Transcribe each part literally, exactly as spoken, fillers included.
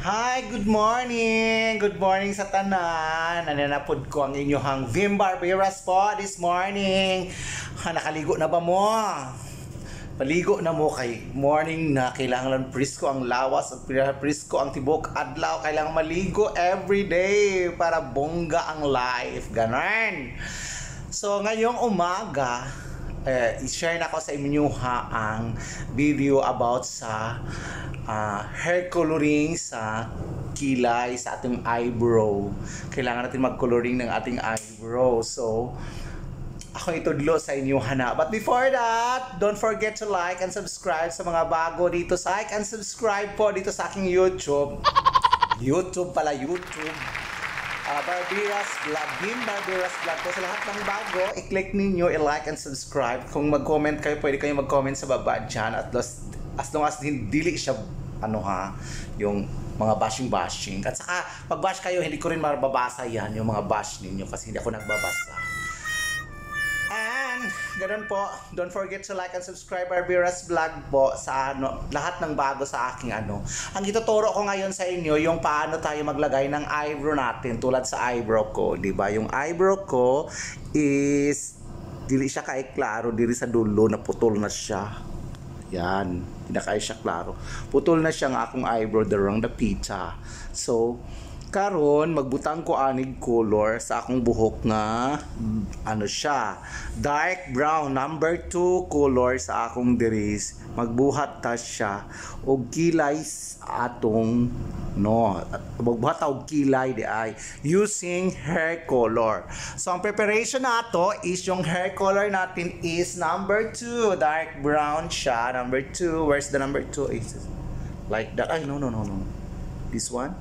Hi, good morning! Good morning sa tanan! Nananapod ko ang inyong Vim Barberas po this morning. Ha, nakaligo na ba mo? Paligo na mo kay morning na kailangan presko ang lawas at presko ang tibok adlaw. Kailangan maligo every day para bongga ang life. Ganon! So, ngayong umaga, eh, i-share na ko sa inyo ha ang video about sa uh, hair coloring sa kilay sa ating eyebrow. Kailangan natin mag-coloring ng ating eyebrow. So, ako itudlo sa inyo hana. But before that, don't forget to like and subscribe sa mga bago dito. Like and subscribe po dito sa aking YouTube. YouTube pala, YouTube. Uh, Barberas Vlog, Vim Barberas Vlog po. Sa lahat ng bago, i-click ninyo, i-like and subscribe. Kung mag-comment kayo, pwede kayo mag-comment sa baba dyan. At as, as long as hindi siya, ano ha, yung mga bashing-bashing. At saka, pag-bash kayo, hindi ko rin mababasa yan, yung mga bash ninyo, kasi hindi ako nagbabasa. And, ganun po, don't forget to like and subscribe Barberas Vlog po sa ano, lahat ng bago sa aking ano. Ang ituturo ko ngayon sa inyo, yung paano tayo maglagay ng eyebrow natin, tulad sa eyebrow ko, di ba? Yung eyebrow ko is, dili siya kay klaro, dili sa dulo, na putol na siya. Yan, hindi na kaya siya klaro. Putol na siya ng akong eyebrow, darang the pita. So, karon magbutang ko anig color sa akong buhok nga ano siya, dark brown number two color sa akong diris. Magbuhat ta siya og kilay atong no, magbuhat ta og kilay di ay using hair color. So ang preparation nato is yung hair color natin is number two, dark brown siya, number two. Where's the number two? Is like that. Ay no no no no. This one.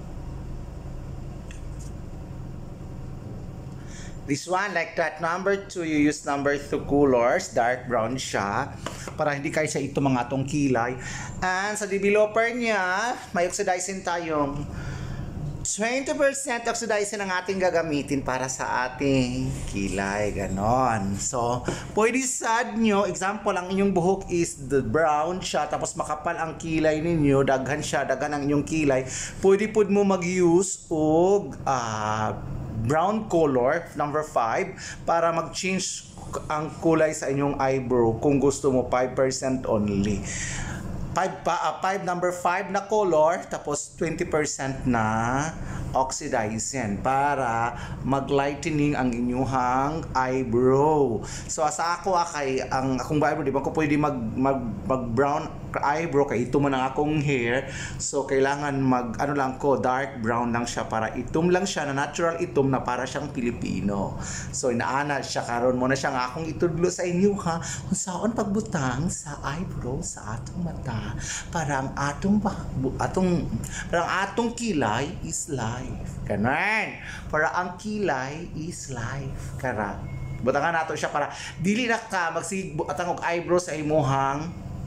This one, like that, number two, you use number two colors, dark brown siya, para hindi kayo sa ito mga atong kilay. And sa developer niya, may oxidizing tayong twenty percent oxidizing ang ating gagamitin para sa ating kilay, ganon. So, pwede sad nyo, example, ang inyong buhok is the brown siya, tapos makapal ang kilay ninyo, daghan siya, daghan ang inyong kilay, pwede po mo mag-use og uh, brown color, number five, para mag-change ang kulay sa inyong eyebrow kung gusto mo, five percent only. five, pa, uh, five, number five na color, tapos twenty percent na oxidizing para mag-lightening ang inyong eyebrow. So sa ako akay ang akong eyebrow, di ba ko pwede mag, mag, mag brown eyebrow kay ito man ang akong hair. So kailangan mag ano lang ko, dark brown lang siya para itom lang siya, na natural itom na para siyang Pilipino. So inaana siya karon mo na siya nga akong itudlo sa inyo ha kung saan pagbutang sa eyebrow sa atong mata para ang atong atong para ang atong kilay is life. Kanan. Para ang kilay is life. Kara. Butangan nato siya para dili na ka magsigbo atang og eyebrow sa imuhang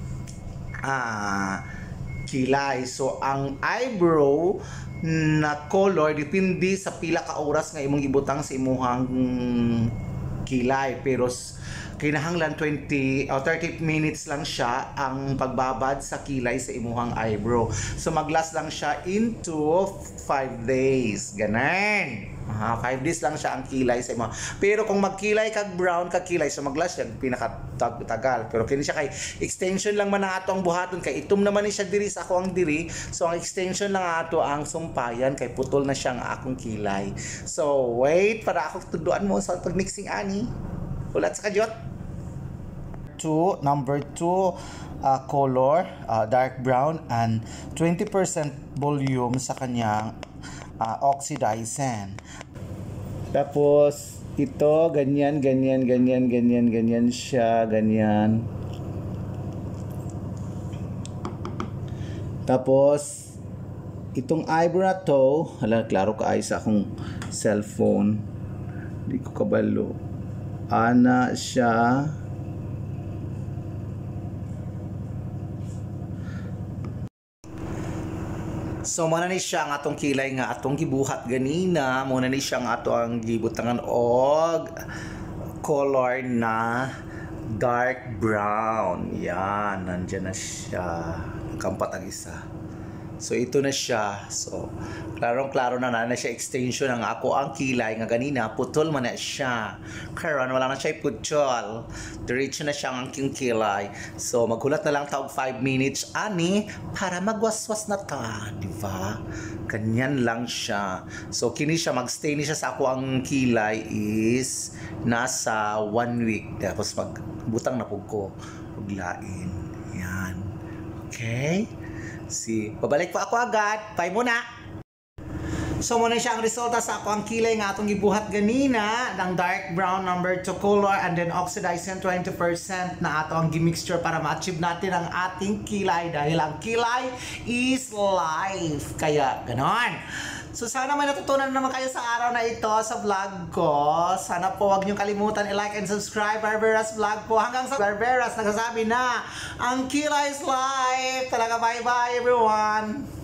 ah, kilay. So ang eyebrow na color depende sa pila ka oras nga imong ibutang sa imuhang kilay, pero kinahanglan twenty o thirty minutes lang siya ang pagbabad sa kilay sa imuhang eyebrow. So maglast lang siya into five days. Ganon. Aha, five days lang siya ang kilay sa imo. Pero kung magkilay kag brown kag kilay, so maglast siya pinakatagal. Pero kini siya kay extension lang man ato ang buhaton, kay itom naman ni siya diri sa ako ang diri. So ang extension lang ato ang sumpayan, kay putol na siya ang akong kilay. So wait para ako tuduan mo sa pag-mixing ani. Ulat sa kadyot. Two, number two uh, color, uh, dark brown, and twenty percent volume sa kanyang uh, oxidizing. Tapos ito ganyan ganyan ganyan ganyan ganyan siya, ganyan. Tapos itong eyebrow na to, hala klaro ka ay sa akong cellphone, hindi ko kabalo, ana siya. So muna ni siya ang atong kilay nga atong gibuhat ganina, muna ni siya nga ato ang gibutangan og color na dark brown. Yan, nandiyan na siya. Kampat ang isa. So ito na siya. So klarong-klaro na na, na siya extension ng ako ang kilay nga ganina putol man na siya. Karon wala na siya putol. Diretso na siya ang aking kilay. So maghulat na lang taog five minutes ani para magwaswas na ta, di ba? Ganyan lang siya. So kini siya magstay ni siya sa ako ang kilay is nasa one week. Tapos magbutang na pug ko ug lain. Yan. Okay? Si, babalik po ako agad. Bye muna. So muna siya ang resulta sa ako ang kilay nga atong gibuhat ganina ng dark brown number two color and then oxidizing twenty percent na ato ang gimixture para ma-achieve natin ang ating kilay dahil ang kilay is life. Kaya ganon. So sana may natutunan naman kayo sa araw na ito sa vlog ko. Sana po wag niyong kalimutan i-like and subscribe Barberas Vlog po. Hanggang sa Barberas nagsasabi na ang kilay is life. Talaga bye bye everyone.